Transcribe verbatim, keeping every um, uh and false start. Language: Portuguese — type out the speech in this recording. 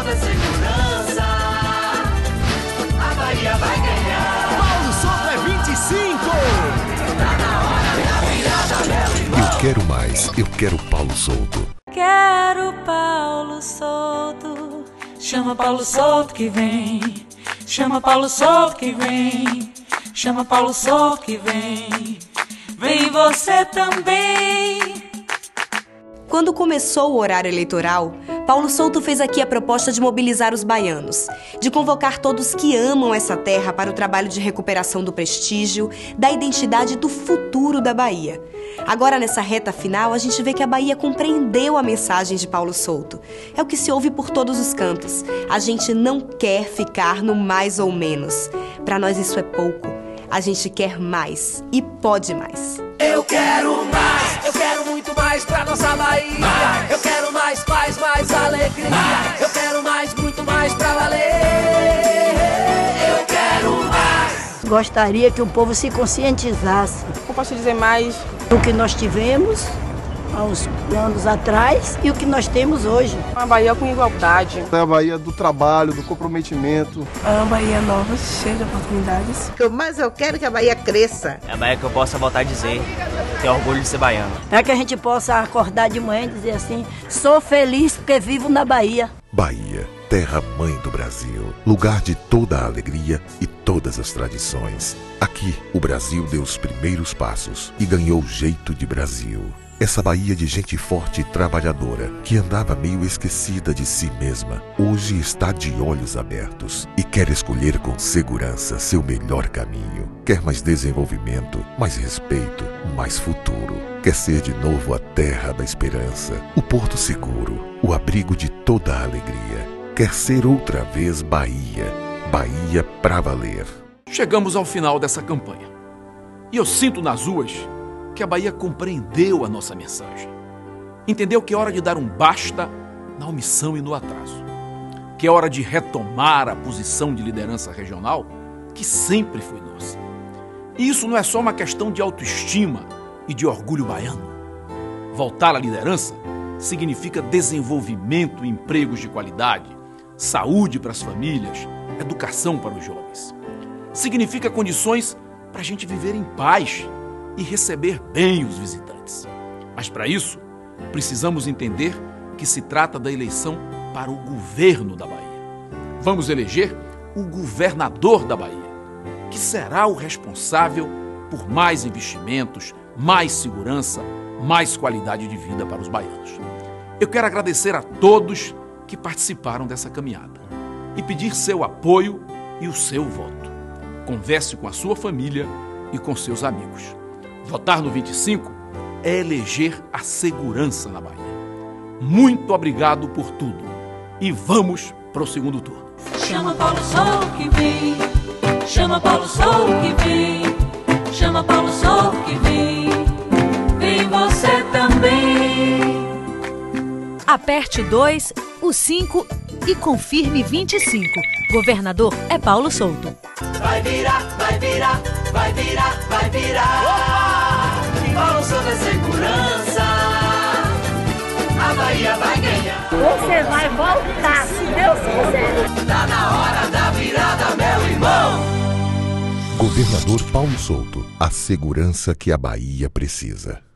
Souto é segurança, a Bahia vai ganhar. Paulo Souto é vinte e cinco. Tá na hora da virada, meu irmão. Eu quero mais, eu quero Paulo Souto. Quero Paulo Souto. Chama Paulo Souto que vem. Chama Paulo Souto que vem. Chama Paulo Souto que vem. Vem você também. Quando começou o horário eleitoral, Paulo Souto fez aqui a proposta de mobilizar os baianos, de convocar todos que amam essa terra para o trabalho de recuperação do prestígio, da identidade e do futuro da Bahia. Agora, nessa reta final, a gente vê que a Bahia compreendeu a mensagem de Paulo Souto. É o que se ouve por todos os cantos. A gente não quer ficar no mais ou menos. Para nós isso é pouco. A gente quer mais e pode mais. Eu quero mais, eu quero muito mais pra nossa Bahia. Mais. Eu quero mais paz, mais alegria. Mais. Eu quero mais, muito mais pra valer. Eu quero mais. Gostaria que o povo se conscientizasse. Eu posso dizer mais do que nós tivemos há uns anos atrás e o que nós temos hoje. Uma Bahia com igualdade. É a Bahia do trabalho, do comprometimento. É uma Bahia nova, cheia de oportunidades. O que mais eu quero é que a Bahia cresça. É a Bahia que eu possa voltar a dizer, tenho orgulho de ser baiano. É que a gente possa acordar de manhã e dizer assim, sou feliz porque vivo na Bahia. Bahia, terra-mãe do Brasil, lugar de toda a alegria e todas as tradições. Aqui, o Brasil deu os primeiros passos e ganhou jeito de Brasil. Essa Bahia de gente forte e trabalhadora, que andava meio esquecida de si mesma, hoje está de olhos abertos e quer escolher com segurança seu melhor caminho. Quer mais desenvolvimento, mais respeito, mais futuro. Quer ser de novo a terra da esperança, o porto seguro, o abrigo de toda a alegria. Quer ser outra vez Bahia, Bahia pra valer. Chegamos ao final dessa campanha e eu sinto nas ruas que a Bahia compreendeu a nossa mensagem. Entendeu que é hora de dar um basta na omissão e no atraso. Que é hora de retomar a posição de liderança regional que sempre foi nossa. E isso não é só uma questão de autoestima e de orgulho baiano. Voltar à liderança significa desenvolvimento e empregos de qualidade, saúde para as famílias, educação para os jovens. Significa condições para a gente viver em paz e receber bem os visitantes. Mas para isso, precisamos entender que se trata da eleição para o governo da Bahia. Vamos eleger o governador da Bahia, que será o responsável por mais investimentos, mais segurança, mais qualidade de vida para os baianos. Eu quero agradecer a todos que participaram dessa caminhada e pedir seu apoio e o seu voto. Converse com a sua família e com seus amigos. Votar no vinte e cinco é eleger a segurança na Bahia. Muito obrigado por tudo e vamos para o segundo turno. Chama Paulo Souto que vem. Chama Paulo Souto que vem. Chama Paulo Souto que vem. Vem você também. Aperte o dois, o cinco e confirme vinte e cinco. Governador é Paulo Souto. Vai virar, vai virar, vai virar, vai virar. Opa! Paulo Souto é segurança, a Bahia vai ganhar. Você vai voltar, se Deus quiser. Tá na hora da virada, meu irmão. Governador Paulo Souto, a segurança que a Bahia precisa.